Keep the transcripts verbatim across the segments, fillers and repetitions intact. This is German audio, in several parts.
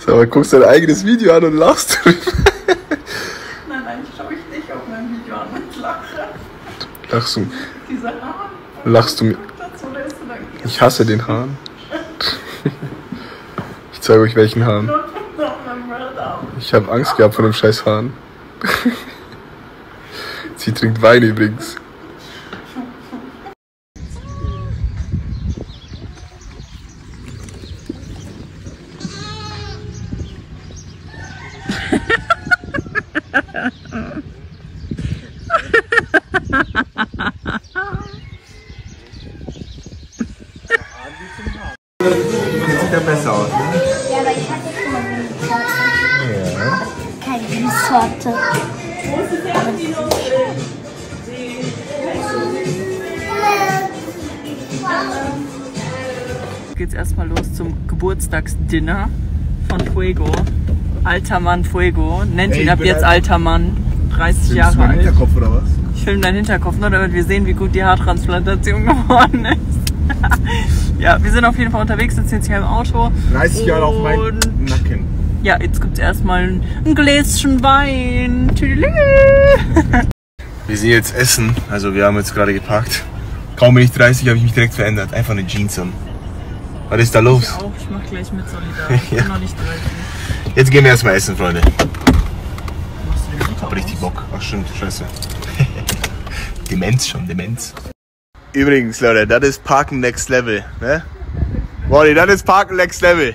Sag mal, guckst dein eigenes Video an und lachst drüber. Nein, nein, ich schaue ich dich auf mein Video an und lache. Lachst du? Diese Haare. Lachst du mir? Ich hasse den Hahn. Ich zeige euch welchen Hahn. Ich habe Angst gehabt vor dem scheiß Hahn. Sie trinkt Wein übrigens. Jetzt sieht er besser aus, ne? Ja, aber ich hatte schon mal eine Sorte. Ja. Keine Sorte. Aber die geht's erstmal los zum Geburtstagsdinner von Fuego. Alter Mann Fuego. Nennt ihn ab jetzt alter Mann. dreißig Jahre alt. Filmst du meinen Hinterkopf oder was? Ich filme deinen Hinterkopf, nur damit wir sehen, wie gut die Haartransplantation geworden ist. Ja, wir sind auf jeden Fall unterwegs, sitzen jetzt hier im Auto. dreißig Jahre auf meinen Nacken. Ja, jetzt gibt es erstmal ein Gläschen Wein. Wir sind jetzt essen, also wir haben jetzt gerade geparkt. Kaum bin ich dreißig, habe ich mich direkt verändert. Einfach eine Jeans an. Was ist da los? Ich auch, ich mach gleich mit Solidar. Ich bin noch nicht dreißig. Jetzt gehen wir erstmal essen, Freunde. Ich hab richtig Bock. Ach stimmt, scheiße. Demenz schon, Demenz. Übrigens, Leute, das ist Parken Next Level, ne? Wally, das ist Parken Next Level.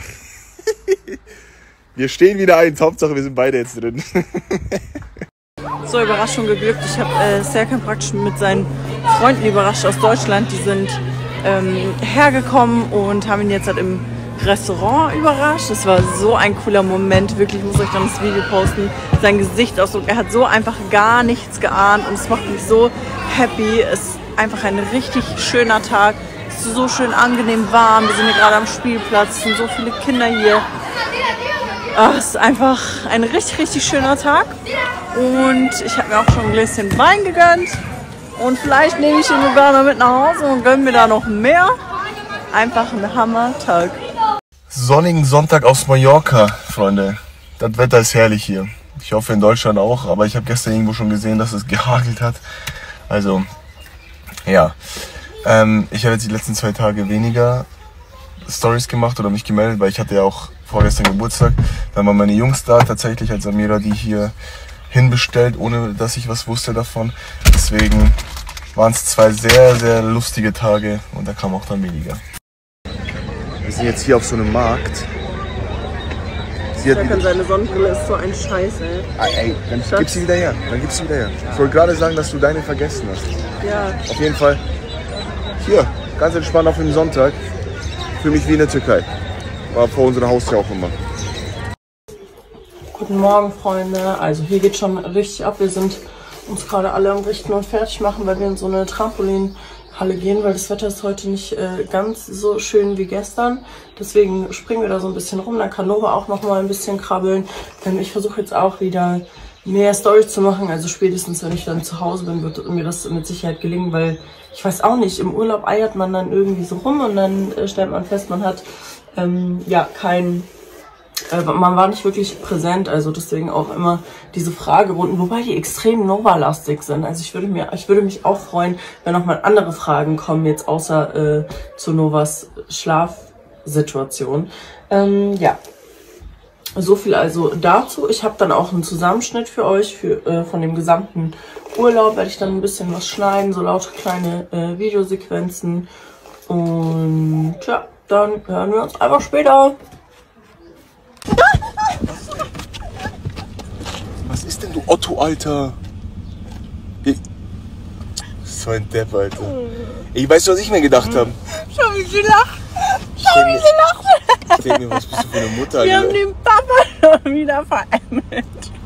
Wir stehen wieder eins, Hauptsache wir sind beide jetzt drin. So, Überraschung geglückt. Ich habe äh, Serkan praktisch mit seinen Freunden überrascht aus Deutschland. Die sind ähm, hergekommen und haben ihn jetzt halt im Restaurant überrascht. Das war so ein cooler Moment, wirklich, ich muss euch dann das Video posten. Sein Gesichtsausdruck, er hat so einfach gar nichts geahnt und es macht mich so happy. Es ist einfach ein richtig schöner Tag. Es ist so schön angenehm warm. Wir sind hier gerade am Spielplatz, es sind so viele Kinder hier. Ach, es ist einfach ein richtig, richtig schöner Tag. Und ich habe mir auch schon ein Gläschen Wein gegönnt. Und vielleicht nehme ich ihn sogar noch mit nach Hause und gönne mir da noch mehr. Einfach ein Hammer-Tag. Sonnigen Sonntag aus Mallorca, Freunde. Das Wetter ist herrlich hier. Ich hoffe in Deutschland auch, aber ich habe gestern irgendwo schon gesehen, dass es gehagelt hat. Also, ja. Ähm, ich habe jetzt die letzten zwei Tage weniger Stories gemacht oder mich gemeldet, weil ich hatte ja auch vorgestern Geburtstag. Dann waren meine Jungs da tatsächlich, als Amira die hier hinbestellt, ohne dass ich was wusste davon. Deswegen waren es zwei sehr, sehr lustige Tage und da kam auch dann weniger. Wir sind jetzt hier auf so einem Markt. Sie hat Serkan, seine Sonnenbrille ist so ein Scheiß, ey. Ah, ey, dann Schatz. Gib sie wieder her. Dann gib sie wieder her. Ich wollte gerade sagen, dass du deine vergessen hast. Ja. Auf jeden Fall. Hier, ganz entspannt auf dem Sonntag. Fühle mich wie in der Türkei. War vor unserer Haustür auch immer. Guten Morgen, Freunde. Also hier geht schon richtig ab. Wir sind uns gerade alle am Richten und fertig machen, weil wir in so eine Trampolinhalle gehen, weil das Wetter ist heute nicht äh, ganz so schön wie gestern. Deswegen springen wir da so ein bisschen rum. Dann kann Nova auch noch mal ein bisschen krabbeln. Ähm, ich versuche jetzt auch wieder mehr Storys zu machen. Also spätestens, wenn ich dann zu Hause bin, wird mir das mit Sicherheit gelingen, weil ich weiß auch nicht, im Urlaub eiert man dann irgendwie so rum und dann äh, stellt man fest, man hat ähm, ja kein... Man war nicht wirklich präsent, also deswegen auch immer diese Fragerunden, wobei die extrem Nova-lastig sind. Also ich würde mir, ich würde mich auch freuen, wenn noch mal andere Fragen kommen, jetzt außer äh, zu Novas Schlafsituation. Ähm, ja, so viel also dazu. Ich habe dann auch einen Zusammenschnitt für euch, für, äh, von dem gesamten Urlaub werde ich dann ein bisschen was schneiden, so lauter kleine äh, Videosequenzen. Und ja, dann hören wir uns einfach später. Was ist denn du Otto, Alter? Ich... So ein Depp, Alter. Ich weiß, was ich mir gedacht habe. Schau, wie sie lacht. Schau, wie sie lacht. Ich denke mir, was bist du für eine Mutter, Wir Alter? haben den Papa schon wieder verämmelt.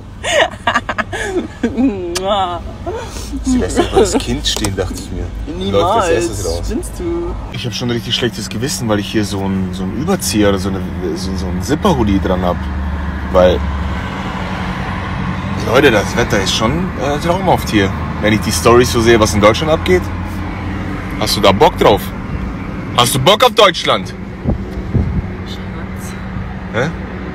Sie lässt einfach das Kind stehen, dachte ich mir. Niemals. Läuft das raus. Spinnst du? Ich habe schon ein richtig schlechtes Gewissen, weil ich hier so einen so einen Überzieher oder so, eine, so, so einen Zipper-Hoodie dran habe. Weil, Leute, das Wetter ist schon äh, traumhaft hier. Wenn ich die Storys so sehe, was in Deutschland abgeht. Hast du da Bock drauf? Hast du Bock auf Deutschland? Schatz. Hä?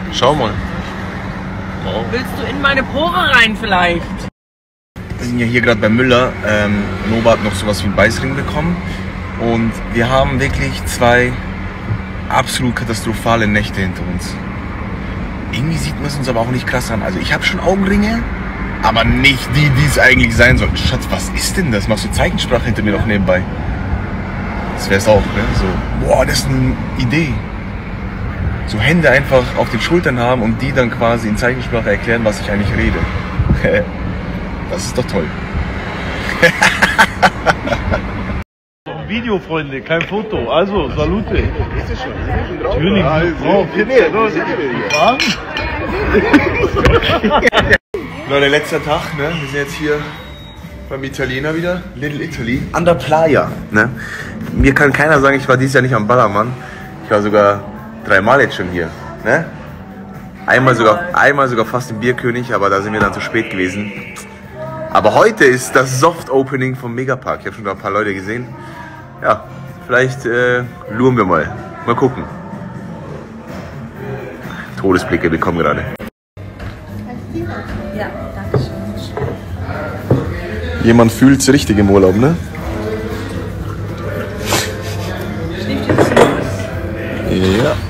Schau mal. Wow. Willst du in meine Pore rein vielleicht? Wir sind ja hier gerade bei Müller. Ähm, Nova hat noch sowas wie einen Beißring bekommen. Und wir haben wirklich zwei absolut katastrophale Nächte hinter uns. Irgendwie sieht man es uns aber auch nicht krass an. Also ich habe schon Augenringe, aber nicht die, die es eigentlich sein sollten. Schatz, was ist denn das? Machst du Zeichensprache hinter mir noch nebenbei? Das wär's auch, ne? So, boah, das ist eine Idee. So Hände einfach auf den Schultern haben und die dann quasi in Zeichensprache erklären, was ich eigentlich rede. Das ist doch toll. Video, Freunde, kein Foto. Also, Salute. Ist es schon? Sind drauf? Natürlich. Ah, Oh, nee, los, Leute, letzter Tag, ne? Wir sind jetzt hier beim Italiener wieder. Little Italy. An der Playa, ne? Mir kann keiner sagen, ich war dieses Jahr nicht am Ballermann. Ich war sogar dreimal jetzt schon hier, ne? Einmal sogar, einmal sogar fast im Bierkönig, aber da sind wir dann zu spät gewesen. Aber heute ist das Soft-Opening vom Megapark. Ich habe schon da ein paar Leute gesehen. Ja, vielleicht äh, luren wir mal. Mal gucken. Todesblicke bekommen gerade. Ja, danke schön. Jemand fühlt's richtig im Urlaub, ne? Ja.